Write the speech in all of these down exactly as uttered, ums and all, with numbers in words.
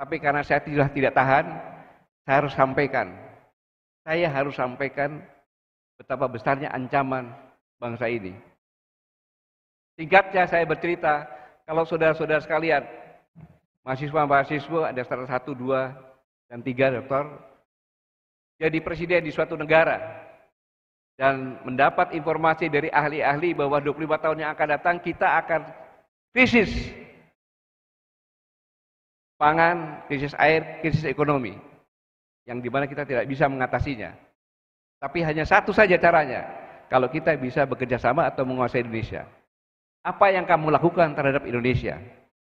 Tapi karena saya sudah tidak tahan, saya harus sampaikan. Saya harus sampaikan betapa besarnya ancaman bangsa ini. Singkatnya saya bercerita, kalau saudara-saudara sekalian, mahasiswa-mahasiswa ada salah satu, dua, dan tiga doktor, jadi presiden di suatu negara, dan mendapat informasi dari ahli-ahli bahwa dua puluh lima tahun yang akan datang kita akan krisis pangan, krisis air, krisis ekonomi, yang dimana kita tidak bisa mengatasinya. Tapi hanya satu saja caranya, kalau kita bisa bekerja sama atau menguasai Indonesia. Apa yang kamu lakukan terhadap Indonesia?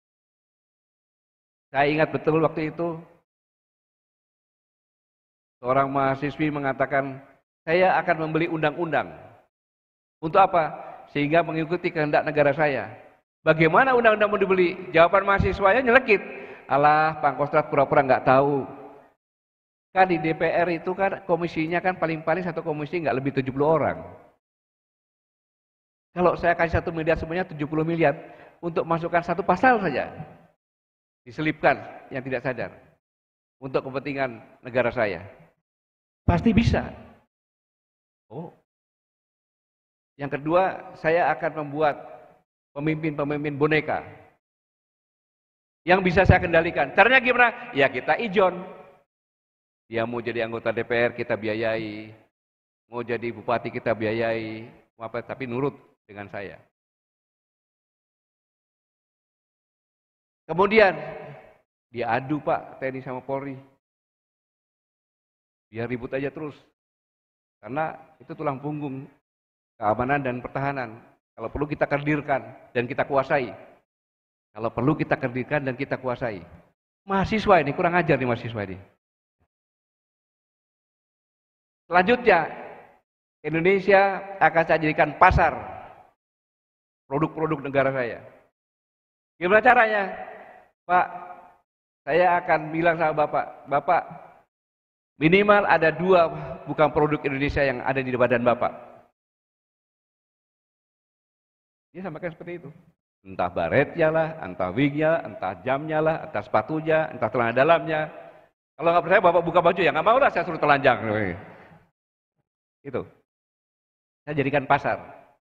Saya ingat betul waktu itu, seorang mahasiswi mengatakan, saya akan membeli undang-undang. Untuk apa? Sehingga mengikuti kehendak negara saya. Bagaimana undang-undang mau dibeli? Jawaban mahasiswanya nyelekit. Alah, Pangkostrat pura-pura nggak tahu. Kan di D P R itu kan komisinya kan paling-paling satu komisi nggak lebih tujuh puluh orang. Kalau saya kasih satu miliar semuanya tujuh puluh miliar untuk masukkan satu pasal saja, diselipkan yang tidak sadar untuk kepentingan negara saya, pasti bisa. Oh, yang kedua, saya akan membuat pemimpin-pemimpin boneka yang bisa saya kendalikan. Caranya gimana? Ya kita ijon. Dia mau jadi anggota D P R kita biayai, mau jadi bupati kita biayai, apa tapi nurut dengan saya. Kemudian diadu Pak T N I sama Polri, biar ribut aja terus, karena itu tulang punggung keamanan dan pertahanan. Kalau perlu kita kerdirkan dan kita kuasai. Kalau perlu kita kerdirkan dan kita kuasai. Mahasiswa ini kurang ajar nih mahasiswa ini. Selanjutnya, Indonesia akan saya jadikan pasar produk-produk negara saya. Gimana caranya? Pak, saya akan bilang sama Bapak, Bapak minimal ada dua bukan produk Indonesia yang ada di badan Bapak. Dia sampaikan seperti itu. Entah baretnya lah, entah wignya, entah jamnya lah, entah sepatunya, entah celana dalamnya. Kalau nggak percaya Bapak buka baju ya nggak mau lah saya suruh telanjang. Itu. Saya jadikan pasar.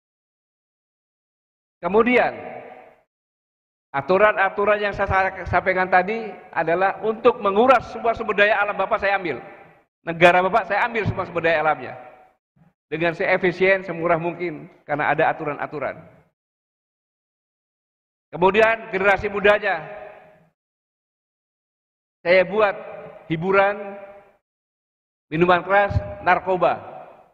Kemudian aturan-aturan yang saya sampaikan tadi adalah untuk menguras semua sumber daya alam Bapak saya ambil. Negara Bapak saya ambil semua sumber daya alamnya. Dengan seefisien, semurah mungkin karena ada aturan-aturan. Kemudian generasi mudanya saya buat hiburan, minuman keras, narkoba.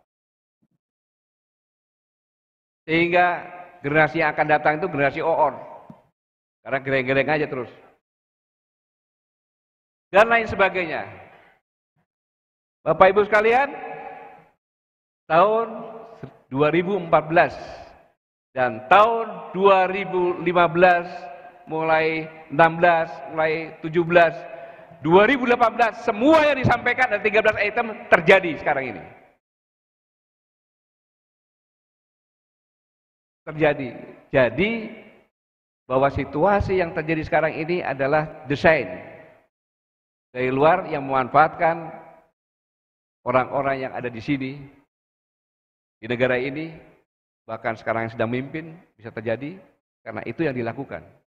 Sehingga generasi yang akan datang itu generasi O-on. Karena gereng-gereng aja terus. Dan lain sebagainya. Bapak Ibu sekalian, tahun dua ribu empat belas dan tahun dua ribu lima belas, mulai enam belas, mulai tujuh belas, dua ribu delapan belas, semua yang disampaikan dari tiga belas item terjadi sekarang ini. Terjadi. Jadi bahwa situasi yang terjadi sekarang ini adalah desain dari luar yang memanfaatkan orang-orang yang ada di sini, di negara ini, bahkan sekarang yang sedang memimpin bisa terjadi karena itu yang dilakukan.